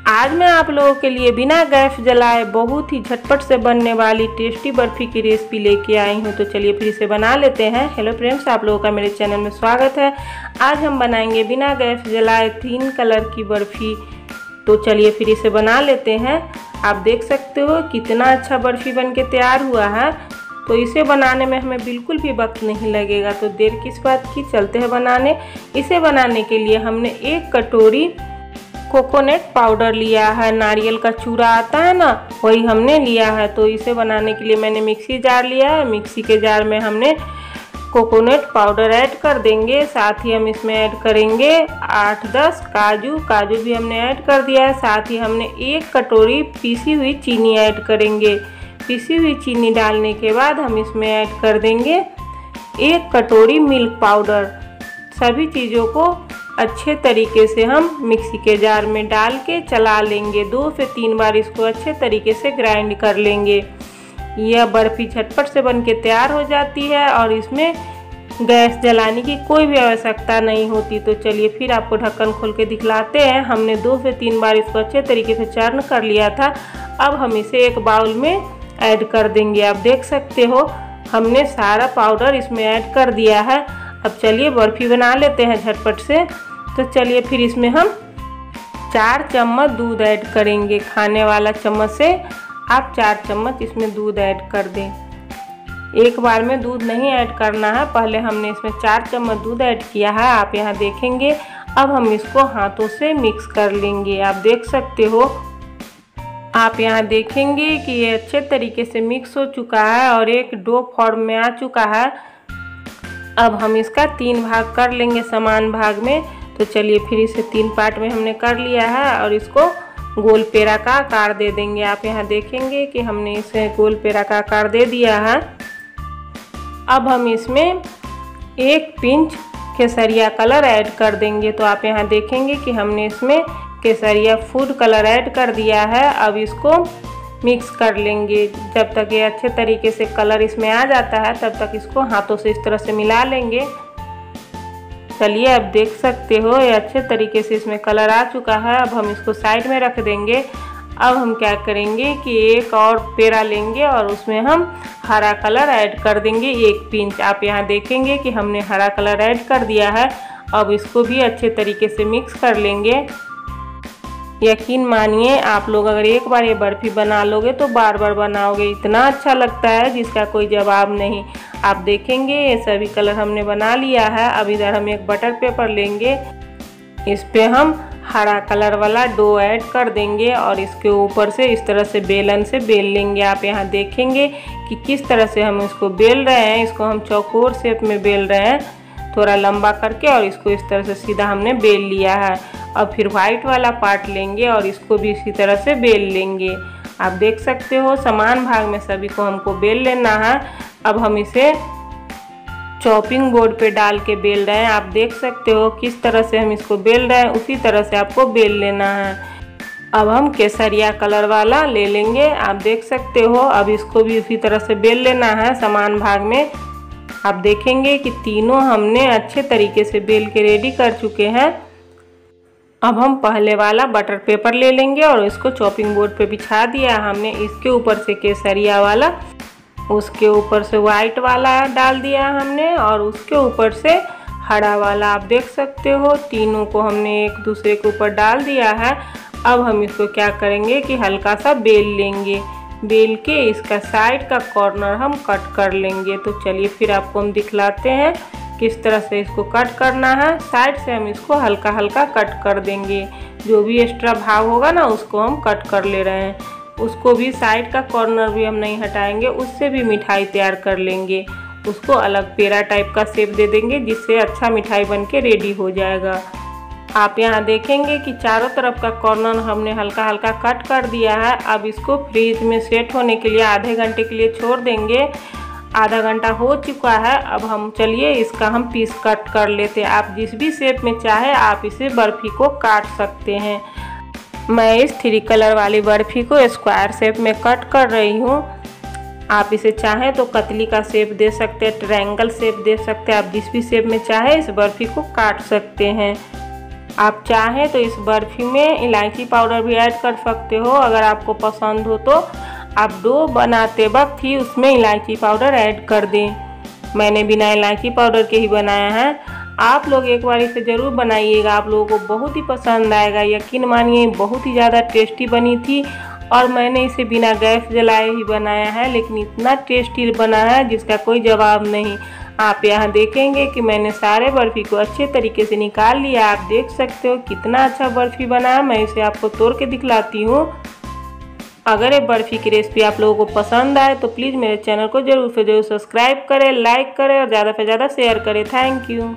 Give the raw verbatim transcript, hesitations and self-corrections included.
आज मैं आप लोगों के लिए बिना गैस जलाए बहुत ही झटपट से बनने वाली टेस्टी बर्फ़ी की रेसिपी लेके आई हूँ। तो चलिए फिर इसे बना लेते हैं। हेलो फ्रेंड्स, आप लोगों का मेरे चैनल में स्वागत है। आज हम बनाएंगे बिना गैस जलाए तीन कलर की बर्फ़ी। तो चलिए फिर इसे बना लेते हैं। आप देख सकते हो कितना अच्छा बर्फ़ी बन के तैयार हुआ है। तो इसे बनाने में हमें बिल्कुल भी वक्त नहीं लगेगा। तो देर किस बात की, चलते हैं बनाने। इसे बनाने के लिए हमने एक कटोरी कोकोनट पाउडर लिया है। नारियल का चूरा आता है ना, वही हमने लिया है। तो इसे बनाने के लिए मैंने मिक्सी जार लिया है। मिक्सी के जार में हमने कोकोनट पाउडर ऐड कर देंगे। साथ ही हम इसमें ऐड करेंगे आठ दस काजू काजू भी हमने ऐड कर दिया है। साथ ही हमने एक कटोरी पीसी हुई चीनी ऐड करेंगे। पीसी हुई चीनी डालने के बाद हम इसमें ऐड कर देंगे एक कटोरी मिल्क पाउडर। सभी चीज़ों को अच्छे तरीके से हम मिक्सी के जार में डाल के चला लेंगे। दो से तीन बार इसको अच्छे तरीके से ग्राइंड कर लेंगे। यह बर्फ़ी झटपट से बन के तैयार हो जाती है और इसमें गैस जलाने की कोई भी आवश्यकता नहीं होती। तो चलिए फिर आपको ढक्कन खोल के दिखलाते हैं। हमने दो से तीन बार इसको अच्छे तरीके से चर्न कर लिया था। अब हम इसे एक बाउल में ऐड कर देंगे। आप देख सकते हो हमने सारा पाउडर इसमें ऐड कर दिया है। अब चलिए बर्फ़ी बना लेते हैं झटपट से। तो चलिए फिर इसमें हम चार चम्मच दूध ऐड करेंगे। खाने वाला चम्मच से आप चार चम्मच इसमें दूध ऐड कर दें। एक बार में दूध नहीं ऐड करना है, पहले हमने इसमें चार चम्मच दूध ऐड किया है। आप यहाँ देखेंगे। अब हम इसको हाथों से मिक्स कर लेंगे। आप देख सकते हो, आप यहाँ देखेंगे कि ये अच्छे तरीके से मिक्स हो चुका है और एक डो फॉर्म में आ चुका है। अब हम इसका तीन भाग कर लेंगे समान भाग में। तो चलिए फिर इसे तीन पार्ट में हमने कर लिया है और इसको गोल पेड़ा का आकार दे देंगे। आप यहाँ देखेंगे कि हमने इसे गोल पेड़ा का आकार दे दिया है। अब हम इसमें एक पिंच केसरिया कलर ऐड कर देंगे। तो आप यहाँ देखेंगे कि हमने इसमें केसरिया फूड कलर ऐड कर दिया है। अब इसको मिक्स कर लेंगे। जब तक ये अच्छे तरीके से कलर इसमें आ जाता है तब तक इसको हाथों से इस तरह से मिला लेंगे। चलिए अब देख सकते हो ये अच्छे तरीके से इसमें कलर आ चुका है। अब हम इसको साइड में रख देंगे। अब हम क्या करेंगे कि एक और पेड़ा लेंगे और उसमें हम हरा कलर ऐड कर देंगे एक पिंच। आप यहाँ देखेंगे कि हमने हरा कलर ऐड कर दिया है। अब इसको भी अच्छे तरीके से मिक्स कर लेंगे। यकीन मानिए, आप लोग अगर एक बार ये बर्फ़ी बना लोगे तो बार बार बनाओगे। इतना अच्छा लगता है जिसका कोई जवाब नहीं। आप देखेंगे ये सभी कलर हमने बना लिया है। अब इधर हम एक बटर पेपर लेंगे। इस पे हम हरा कलर वाला डो ऐड कर देंगे और इसके ऊपर से इस तरह से बेलन से बेल लेंगे। आप यहाँ देखेंगे कि किस तरह से हम इसको बेल रहे हैं। इसको हम चौकोर शेप में बेल रहे हैं, थोड़ा लंबा करके, और इसको इस तरह से सीधा हमने बेल लिया है। अब फिर वाइट वाला पार्ट लेंगे और इसको भी इसी तरह से बेल लेंगे। आप देख सकते हो समान भाग में सभी को हमको बेल लेना है। अब हम इसे चॉपिंग बोर्ड पे डाल के बेल रहे हैं। आप देख सकते हो किस तरह से हम इसको बेल रहे हैं, उसी तरह से आपको बेल लेना है। अब हम केसरिया कलर वाला ले लेंगे। आप देख सकते हो, अब इसको भी उसी तरह से बेल लेना है समान भाग में। आप देखेंगे कि तीनों हमने अच्छे तरीके से बेल के रेडी कर चुके हैं। अब हम पहले वाला बटर पेपर ले लेंगे और इसको चॉपिंग बोर्ड पे बिछा दिया हमने। इसके ऊपर से केसरिया वाला, उसके ऊपर से वाइट वाला डाल दिया हमने और उसके ऊपर से हरा वाला। आप देख सकते हो तीनों को हमने एक दूसरे के ऊपर डाल दिया है। अब हम इसको क्या करेंगे कि हल्का सा बेल लेंगे। बेल के इसका साइड का कॉर्नर हम कट कर लेंगे। तो चलिए फिर आपको हम दिखलाते हैं किस तरह से इसको कट करना है। साइड से हम इसको हल्का हल्का कट कर देंगे। जो भी एक्स्ट्रा भाग होगा ना उसको हम कट कर ले रहे हैं। उसको भी साइड का कॉर्नर भी हम नहीं हटाएंगे, उससे भी मिठाई तैयार कर लेंगे। उसको अलग पेड़ा टाइप का शेप दे देंगे जिससे अच्छा मिठाई बन के रेडी हो जाएगा। आप यहाँ देखेंगे कि चारों तरफ का कॉर्नर हमने हल्का हल्का कट कर दिया है। अब इसको फ्रीज में सेट होने के लिए आधे घंटे के लिए छोड़ देंगे। आधा घंटा हो चुका है। अब हम चलिए इसका हम पीस कट कर लेते हैं। आप जिस भी शेप में चाहे आप इसे बर्फ़ी को काट सकते हैं। मैं इस थ्री कलर वाली बर्फ़ी को स्क्वायर शेप में कट कर रही हूँ। आप इसे चाहें तो कतली का शेप दे सकते हैं, ट्रायंगल शेप दे सकते हैं। आप जिस भी शेप में चाहे इस बर्फ़ी को काट सकते हैं। आप चाहें तो इस बर्फ़ी में इलायची पाउडर भी ऐड कर सकते हो। अगर आपको पसंद हो तो आप डो बनाते वक्त ही उसमें इलायची पाउडर ऐड कर दें। मैंने बिना इलायची पाउडर के ही बनाया है। आप लोग एक बार इसे ज़रूर बनाइएगा, आप लोगों को बहुत ही पसंद आएगा। यकीन मानिए बहुत ही ज़्यादा टेस्टी बनी थी और मैंने इसे बिना गैस जलाए ही बनाया है, लेकिन इतना टेस्टी बना है जिसका कोई जवाब नहीं। आप यहाँ देखेंगे कि मैंने सारे बर्फ़ी को अच्छे तरीके से निकाल लिया। आप देख सकते हो कितना अच्छा बर्फ़ी बना है। मैं इसे आपको तोड़ के दिखलाती हूँ। अगर ये बर्फ़ी की रेसिपी आप लोगों को पसंद आए तो प्लीज़ मेरे चैनल को ज़रूर से ज़रूर सब्सक्राइब करें, लाइक करें और ज़्यादा से ज़्यादा शेयर करें। Thank you.